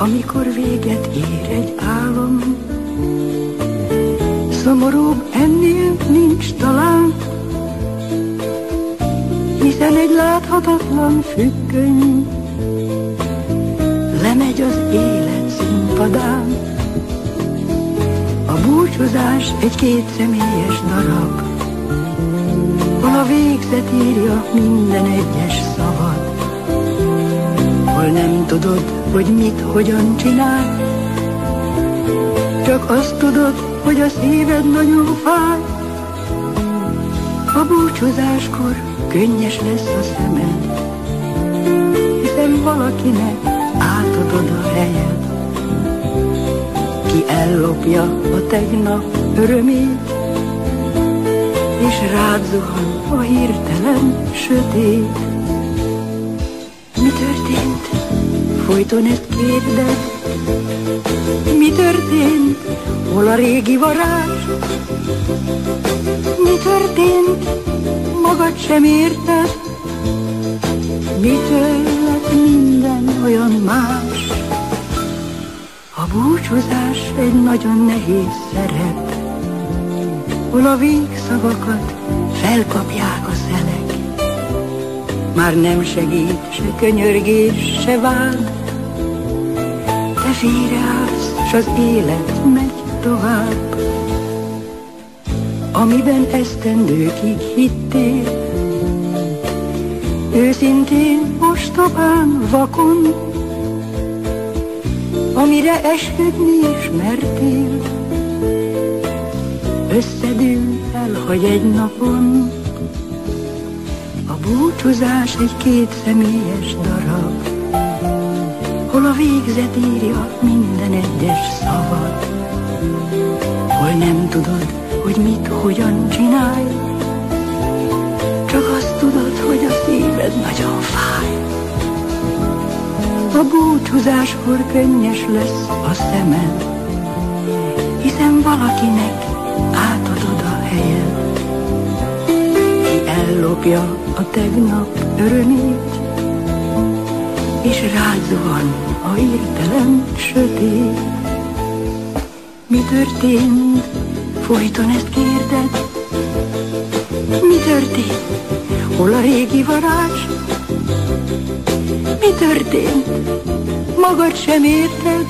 amikor véget ér egy álom. Szomorúbb ennél nincs talán, hiszen egy láthatatlan függöny lemegy az élet színpadán. A búcsúzás egy kétszemélyes darab, hol a végzet írja minden egyes szavat, hol nem tudod, hogy mit, hogyan csinál, csak azt tudod, hogy a szíved nagyon fáj. A búcsúzáskor könnyes lesz a szemed, hiszen valakinek átadod a helyed. Ki ellopja a tegnap örömét, és rád zuhan a hirtelen sötét. Mi történt? Folyton ezt kérded. Mi történt? Hol a régi varázs? Mi történt? Magad sem érted? Mitől lett minden olyan más? A búcsúzás egy nagyon nehéz szerep, hol a végszavakat felkapják a szelek. Már nem segít se könyörgés, se vád, te félreállsz, s az élet megy tovább. Amiben esztendőkig hittél, őszintén, ostobán, vakon, amire esküdni is mertél, összedől, elhagy egy napon. A búcsúzás egy kétszemélyes darab, hol a végzet írja minden egyes szavat, hol nem tudod, hogy mit, hogyan csinálj, csak azt tudod, hogy a szíved nagyon fáj. A búcsúzáskor könnyes lesz a szemed, hiszen valakinek átadod a helyed. Ki ellopja a tegnap örömét, és rád zuhan a hirtelen sötét. Mi történt? Folyton ezt kérded. Mi történt? Hol a régi varázs? Mi történt? Magad sem érted?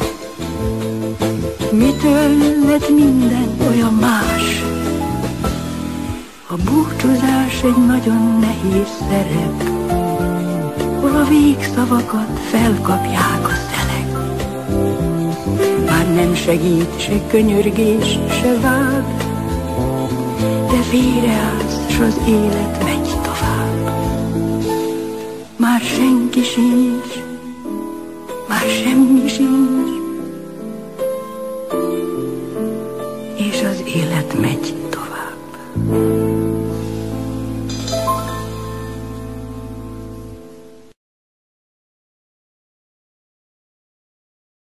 Mitől lett minden olyan más? A búcsúzás egy nagyon nehéz szerep, hol a végszavakat felkapják a szelek. Már nem segít se könyörgés, se vád, de félreállsz, s az élet megy tovább. Már senki sincs, már semmi sincs, és az élet megy tovább.